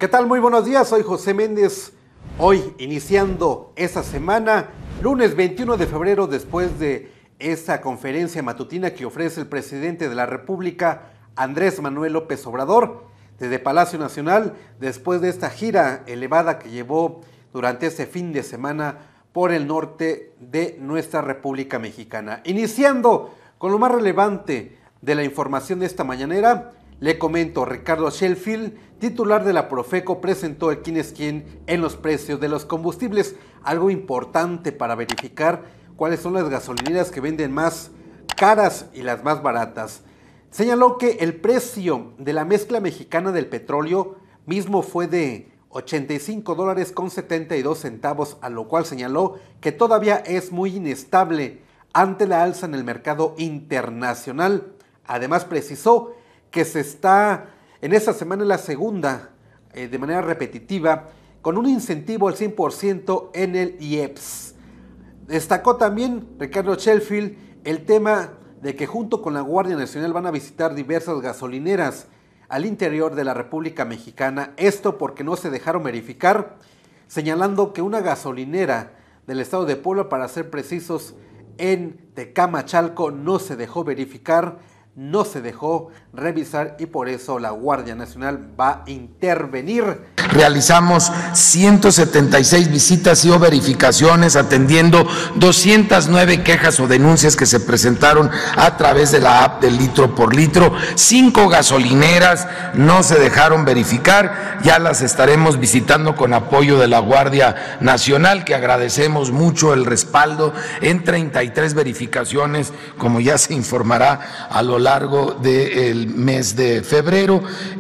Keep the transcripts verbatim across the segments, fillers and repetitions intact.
¿Qué tal? Muy buenos días, soy José Méndez. Hoy, iniciando esta semana, lunes veintiuno de febrero, después de esta conferencia matutina que ofrece el presidente de la República, Andrés Manuel López Obrador, desde Palacio Nacional, después de esta gira elevada que llevó durante este fin de semana por el norte de nuestra República Mexicana. Iniciando con lo más relevante de la información de esta mañanera, le comento, Ricardo Sheffield, titular de la Profeco, presentó el quién es quién en los precios de los combustibles, algo importante para verificar cuáles son las gasolineras que venden más caras y las más baratas. Señaló que el precio de la mezcla mexicana del petróleo mismo fue de ochenta y cinco dólares con setenta y dos centavos, a lo cual señaló que todavía es muy inestable ante la alza en el mercado internacional. Además precisó que se está en esta semana la segunda, eh, de manera repetitiva, con un incentivo al cien por ciento en el I E P S. Destacó también Ricardo Sheffield el tema de que junto con la Guardia Nacional van a visitar diversas gasolineras al interior de la República Mexicana, esto porque no se dejaron verificar, señalando que una gasolinera del estado de Puebla, para ser precisos, en Tecamachalco, no se dejó verificar, no se dejó revisar y por eso la Guardia Nacional va a intervenir. Realizamos ciento setenta y seis visitas y o verificaciones, atendiendo doscientas nueve quejas o denuncias que se presentaron a través de la app del litro por litro. Cinco gasolineras no se dejaron verificar, ya las estaremos visitando con apoyo de la Guardia Nacional, que agradecemos mucho el respaldo en treinta y tres verificaciones, como ya se informará a lo largo del mes de febrero.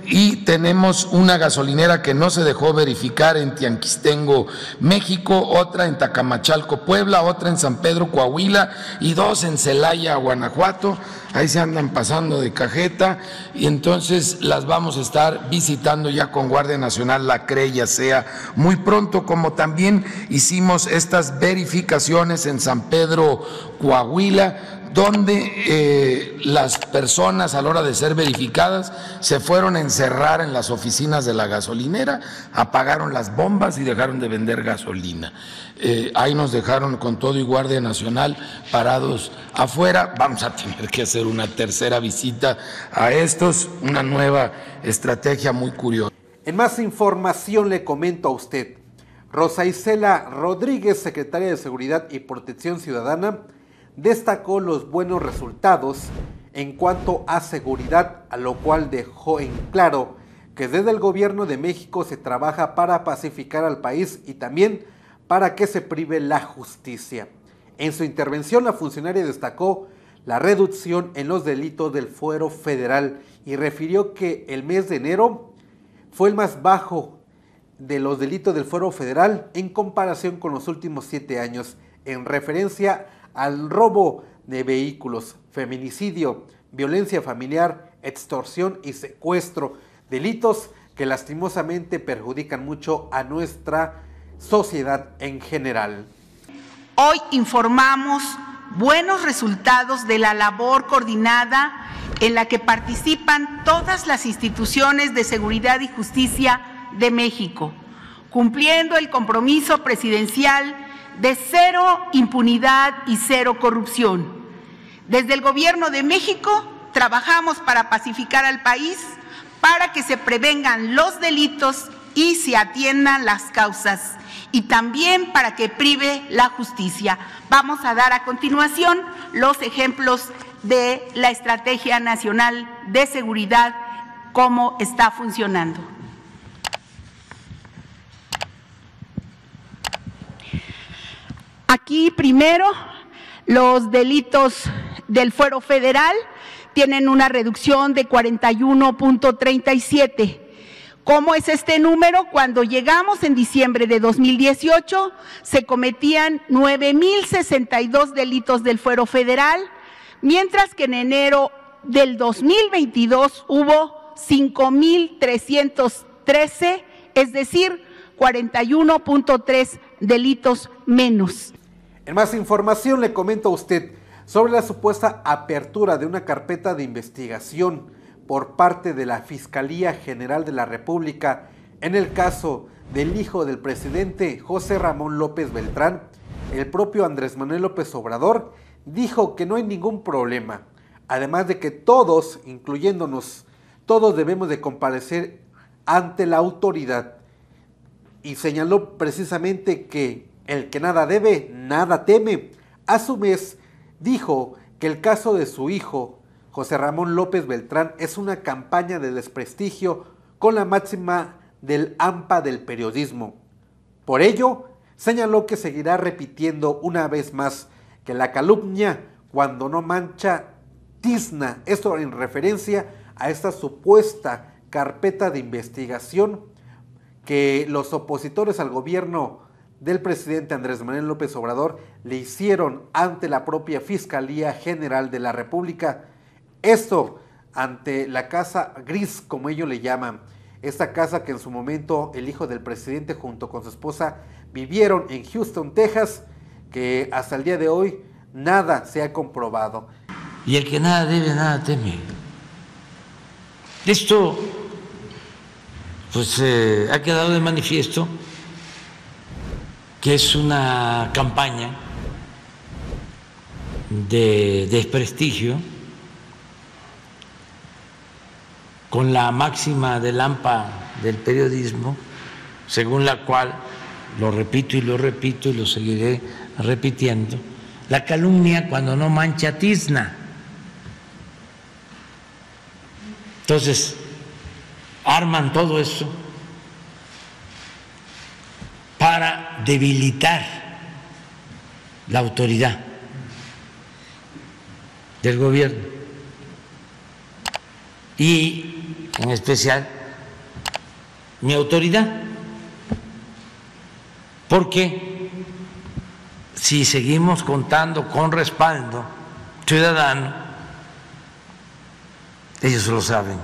Y tenemos una gasolinera que no se dejó verificar en Tianquistengo, México, otra en Tecamachalco, Puebla, otra en San Pedro, Coahuila, y dos en Celaya, Guanajuato. Ahí se andan pasando de cajeta y entonces las vamos a estar visitando ya con Guardia Nacional, la CRE, ya sea muy pronto, como también hicimos estas verificaciones en San Pedro, Coahuila, donde eh, las personas a la hora de ser verificadas se fueron a encerrar en las oficinas de la gasolinera, apagaron las bombas y dejaron de vender gasolina. Eh, ahí nos dejaron con todo y Guardia Nacional parados afuera. Vamos a tener que hacer una tercera visita a estos, una nueva estrategia muy curiosa. En más información le comento a usted, Rosa Isela Rodríguez, secretaria de Seguridad y Protección Ciudadana, destacó los buenos resultados en cuanto a seguridad, a lo cual dejó en claro que desde el gobierno de México se trabaja para pacificar al país y también para que se prive la justicia. En su intervención, la funcionaria destacó la reducción en los delitos del fuero federal y refirió que el mes de enero fue el más bajo de los delitos del fuero federal en comparación con los últimos siete años, en referencia al robo de vehículos, feminicidio, violencia familiar, extorsión y secuestro, delitos que lastimosamente perjudican mucho a nuestra sociedad en general. Hoy informamos buenos resultados de la labor coordinada en la que participan todas las instituciones de seguridad y justicia de México, cumpliendo el compromiso presidencial de cero impunidad y cero corrupción. Desde el Gobierno de México trabajamos para pacificar al país, para que se prevengan los delitos y se atiendan las causas, y también para que prive la justicia. Vamos a dar a continuación los ejemplos de la Estrategia Nacional de Seguridad, cómo está funcionando. Aquí primero, los delitos del fuero federal tienen una reducción de cuarenta y uno punto treinta y siete. ¿Cómo es este número? Cuando llegamos en diciembre de dos mil dieciocho, se cometían nueve mil sesenta y dos delitos del fuero federal, mientras que en enero del dos mil veintidós hubo cinco mil trescientos trece, es decir, cuarenta y uno punto tres delitos menos. En más información le comento a usted sobre la supuesta apertura de una carpeta de investigación por parte de la Fiscalía General de la República En el caso del hijo del presidente, José Ramón López Beltrán, el propio Andrés Manuel López Obrador dijo que no hay ningún problema, además de que todos, incluyéndonos, todos debemos de comparecer ante la autoridad, y señaló precisamente que el que nada debe, nada teme. A su vez, dijo que el caso de su hijo, José Ramón López Beltrán, es una campaña de desprestigio con la máxima del AMPA del periodismo. Por ello, señaló que seguirá repitiendo una vez más que la calumnia, cuando no mancha, tizna. Esto en referencia a esta supuesta carpeta de investigación que los opositores al gobierno del presidente Andrés Manuel López Obrador le hicieron ante la propia Fiscalía General de la República. Esto ante la Casa Gris, como ellos le llaman. Esta casa que en su momento el hijo del presidente junto con su esposa vivieron en Houston, Texas, que hasta el día de hoy nada se ha comprobado. Y el que nada debe, nada teme. Esto pues eh, ha quedado de manifiesto que es una campaña de desprestigio con la máxima del AMPA del periodismo, según la cual, lo repito y lo repito y lo seguiré repitiendo, la calumnia cuando no mancha tizna. Entonces, arman todo eso para debilitar la autoridad del gobierno y, en especial, mi autoridad, porque si seguimos contando con respaldo ciudadano, ellos lo saben,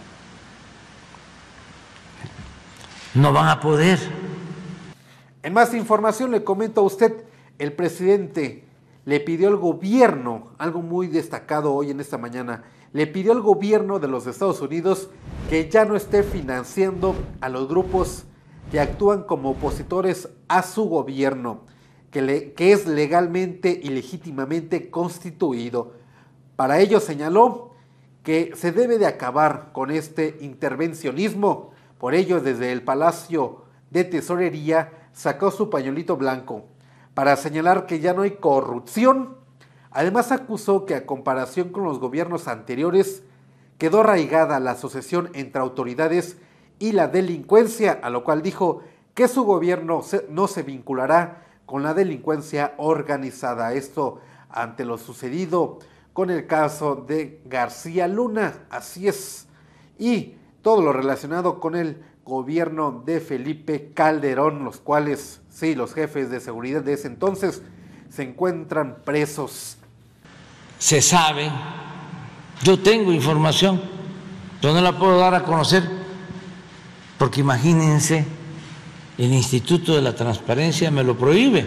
no van a poder. En más información le comento a usted, el presidente le pidió al gobierno, algo muy destacado hoy en esta mañana, le pidió al gobierno de los Estados Unidos que ya no esté financiando a los grupos que actúan como opositores a su gobierno, que, le, que es legalmente y legítimamente constituido. Para ello señaló que se debe de acabar con este intervencionismo. Por ello, desde el Palacio de Tesorería sacó su pañuelito blanco para señalar que ya no hay corrupción. Además, acusó que a comparación con los gobiernos anteriores, quedó arraigada la asociación entre autoridades y la delincuencia, a lo cual dijo que su gobierno se, no se vinculará con la delincuencia organizada. Esto ante lo sucedido con el caso de García Luna, así es, y todo lo relacionado con el gobierno de Felipe Calderón, los cuales, sí, los jefes de seguridad de ese entonces se encuentran presos. Se sabe, yo tengo información, pero no la puedo dar a conocer, porque imagínense, el Instituto de la Transparencia me lo prohíbe.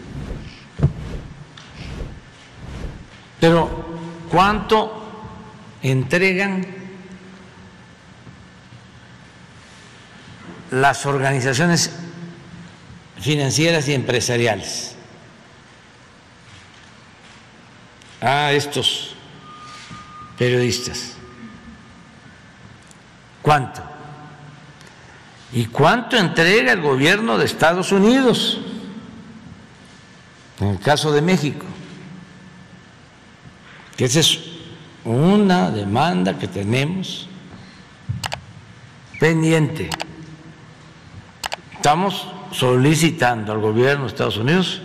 Pero, ¿cuánto entregan las organizaciones financieras y empresariales a estos periodistas? ¿Cuánto? ¿Y cuánto entrega el gobierno de Estados Unidos? En el caso de México, que esa es una demanda que tenemos pendiente. Estamos solicitando al gobierno de Estados Unidos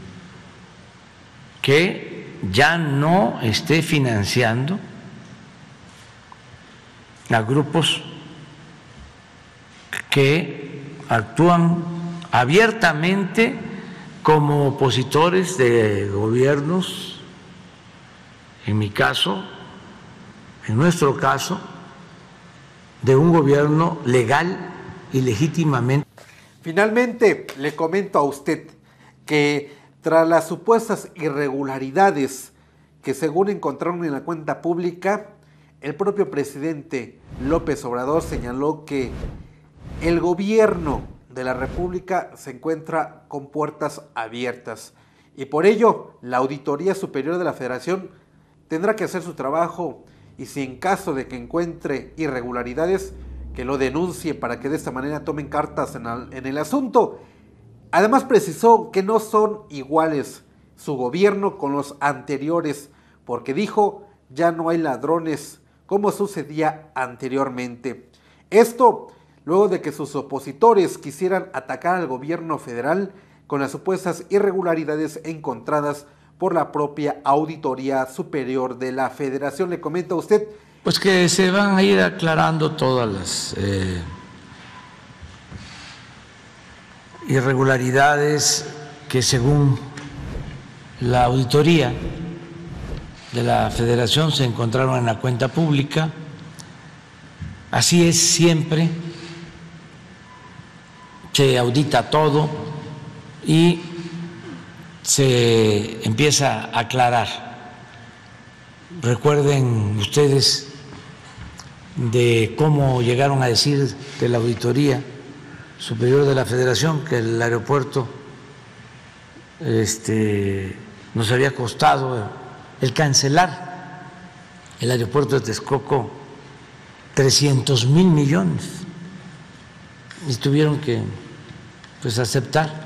que ya no esté financiando a grupos que actúan abiertamente como opositores de gobiernos, en mi caso, en nuestro caso, de un gobierno legal y legítimamente. Finalmente, le comento a usted que tras las supuestas irregularidades que según encontraron en la cuenta pública, el propio presidente López Obrador señaló que el gobierno de la República se encuentra con puertas abiertas y por ello la Auditoría Superior de la Federación tendrá que hacer su trabajo y si en caso de que encuentre irregularidades, que lo denuncie para que de esta manera tomen cartas en el, en el asunto. Además precisó que no son iguales su gobierno con los anteriores, porque dijo, ya no hay ladrones como sucedía anteriormente. Esto luego de que sus opositores quisieran atacar al gobierno federal con las supuestas irregularidades encontradas por la propia Auditoría Superior de la Federación. ¿Le comenta a usted? Pues que se van a ir aclarando todas las eh, irregularidades que según la auditoría de la Federación se encontraron en la cuenta pública. Así es siempre, se audita todo y se empieza a aclarar. Recuerden ustedes de cómo llegaron a decir de la Auditoría Superior de la Federación que el aeropuerto este, nos había costado el cancelar el aeropuerto de Texcoco trescientos mil millones y tuvieron que pues aceptar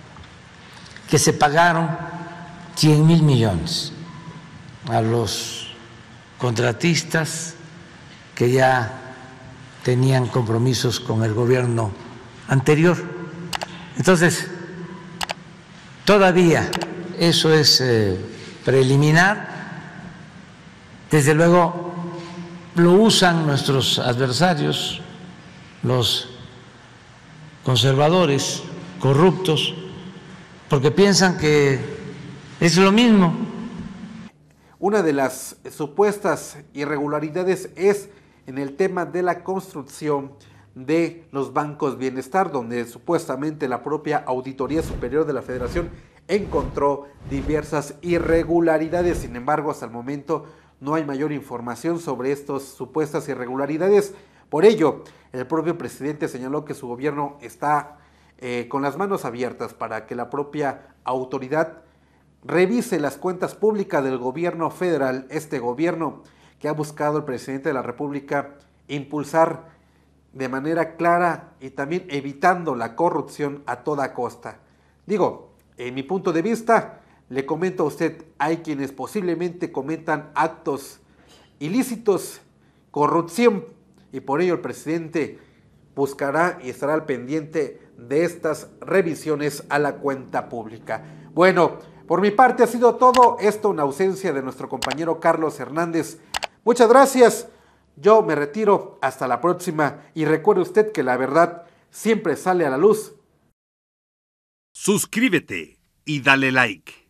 que se pagaron cien mil millones a los contratistas que ya tenían compromisos con el gobierno anterior. Entonces, todavía eso es eh, preliminar. Desde luego lo usan nuestros adversarios, los conservadores, corruptos, porque piensan que es lo mismo. Una de las supuestas irregularidades es en el tema de la construcción de los bancos Bienestar, donde supuestamente la propia Auditoría Superior de la Federación encontró diversas irregularidades. Sin embargo, hasta el momento no hay mayor información sobre estas supuestas irregularidades. Por ello, el propio presidente señaló que su gobierno está eh, con las manos abiertas para que la propia autoridad revise las cuentas públicas del gobierno federal, este gobierno que ha buscado el presidente de la República impulsar de manera clara y también evitando la corrupción a toda costa. Digo, en mi punto de vista, le comento a usted, hay quienes posiblemente cometan actos ilícitos, corrupción, y por ello el presidente buscará y estará al pendiente de estas revisiones a la cuenta pública. Bueno, por mi parte ha sido todo. Esto en ausencia de nuestro compañero Carlos Hernández. Muchas gracias. Yo me retiro. Hasta la próxima. Y recuerde usted que la verdad siempre sale a la luz. Suscríbete y dale like.